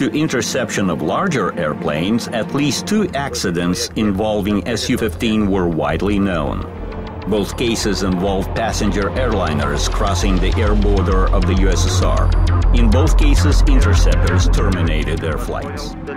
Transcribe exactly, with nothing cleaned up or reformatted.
to interception of larger airplanes, at least two accidents involving S U fifteen were widely known. Both cases involved passenger airliners crossing the air border of the U S S R. In both cases, interceptors terminated their flights.